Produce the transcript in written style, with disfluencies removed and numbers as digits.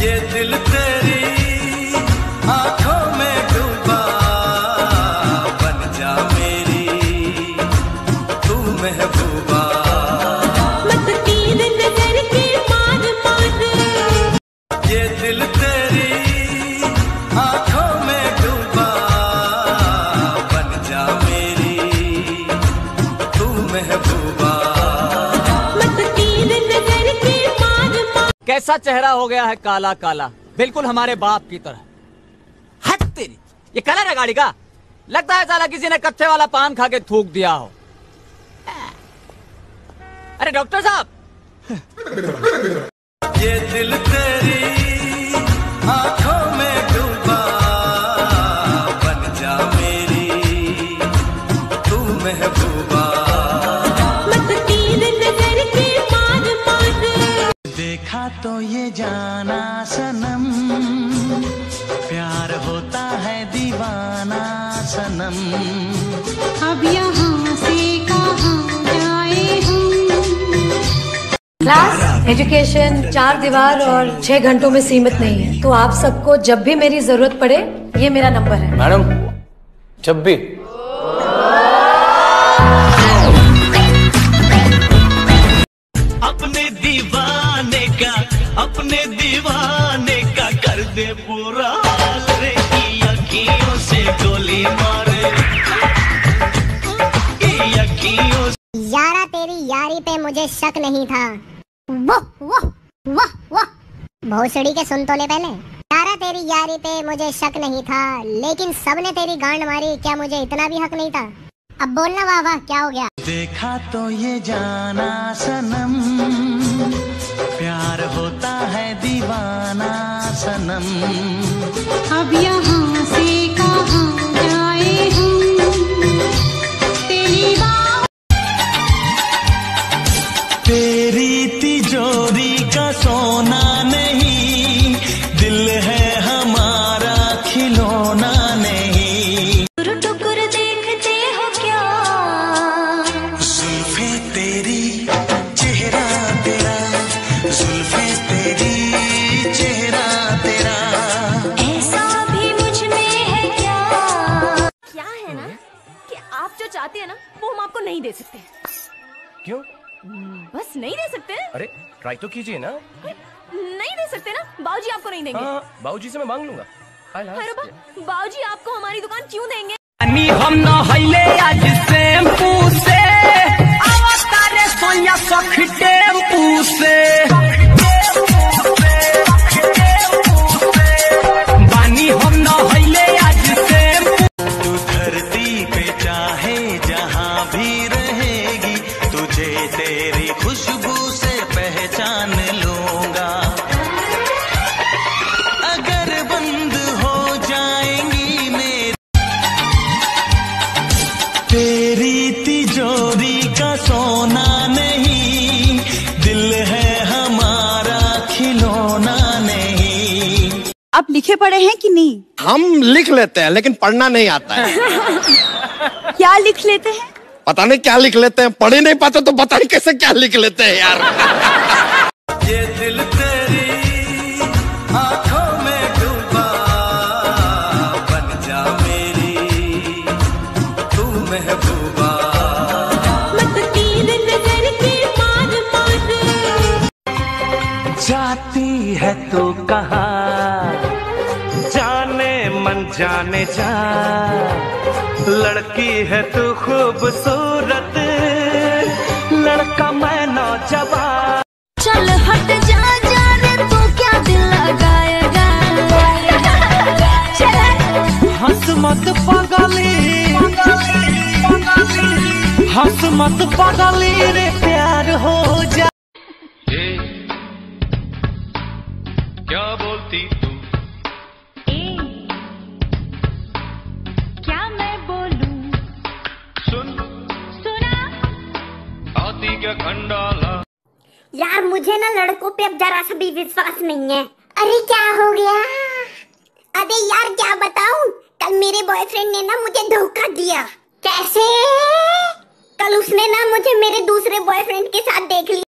ये दिल तेरी आंखों में डूबा, बन जा मेरी तू महबूबा। मत तीर नजर के मार मार, ये दिल तेरी आंखों में डूबा, बन जा मेरी तू महबूबा। मत तीर नजर के मार मार। कैसा चेहरा हो गया है काला काला, बिल्कुल हमारे बाप की तरह। हट तेरी, ये कलर है गाड़ी का, लगता है साला किसी ने कच्चे वाला पान खा के थूक दिया हो। अरे डॉक्टर साहब, ये दिल तेरी आंखों में डूबा, बन जा मेरी तू महबूबा। मत तीर नजर के मार मार। देखा तो ये जाना सनम, प्यार होता है दीवाना सनम। अब यहाँ से कहाँ जाए हम। क्लास एजुकेशन 4 दीवार और 6 घंटों में सीमित नहीं है, तो आप सबको जब भी मेरी जरूरत पड़े ये मेरा नंबर है। मैडम जब भी। अपने दीवाने का कर दे पूरा हाल रे, की अखियों से गोली मारे, की अखियों से। यारा तेरी यारी पे मुझे शक नहीं था। वाह वाह वाह वाह, भोसड़ी के सुन तो ले पहले। यारा तेरी यारी पे मुझे शक नहीं था, लेकिन सबने तेरी गांड मारी, क्या मुझे इतना भी हक नहीं था? अब बोलना वाह वाह क्या हो गया? देखा तो ये जाना सनम, प्यार होता है दीवाना सनम। अब यहाँ से कहाँ जाए हम। तेरी बात, तेरी तिजोरी का सोना नहीं, दिल है हमारा खिलौना नहीं। टुकुर टुकुर देखते हो क्या? जुल्फे तेरी चेहरा तेरा, जुल्फे तेरी चेहरा तेरा। ऐसा भी मुझ में है क्या? क्या है ना कि आप जो चाहते हैं ना वो हम आपको नहीं दे सकते। क्यों? बस नहीं दे सकते। अरे ट्राई तो कीजिए ना। नहीं दे सकते ना, बाबूजी आपको नहीं देंगे। हाँ, बाबूजी से मैं मांग लूंगा। अरे बाबूजी आपको हमारी दुकान क्यों देंगे? हम न हईले आज शैम्पू से, आवतारे सोया सख टेम्पू से। बानी हम न हईले आज शैम्पू। तू धरती पे चाहे जहाँ भी रहेगी, तुझे तेरी खुशबू से पहचान लूंगा। अगर बंद हो जाएंगी मेरी तेरी तिजोरी का सोना नहीं, दिल है हमारा खिलौना नहीं। आप लिखे पढ़े हैं कि नहीं? हम लिख लेते हैं लेकिन पढ़ना नहीं आता है। क्या लिख लेते हैं? पता नहीं क्या लिख लेते हैं, पढ़ ही नहीं पाते तो पता नहीं कैसे क्या लिख लेते हैं यार। ये दिल तेरी आंखों में डूबा, बन जा मेरी तू महबूबा। मत तीर नजर के मार मार। जाती है तो कहाँ जाने मन जाने जा, लड़की है तू खूबसूरत, लड़का मैं नौजवान। चल हट जा जा रे, तू क्या दिल लगाएगा? हंस मत पागली, हंस मत पागली रे, प्यार हो जा। क्या बोलती तू? क्या मैं बोलूं? सुन सुना? आती क्या खंडाला। यार मुझे ना लड़कों पे अब जरा सा भी विश्वास नहीं है। अरे क्या हो गया? अबे यार क्या बताऊं, कल मेरे बॉयफ्रेंड ने ना मुझे धोखा दिया। कैसे? कल उसने ना मुझे मेरे दूसरे बॉयफ्रेंड के साथ देख लिया।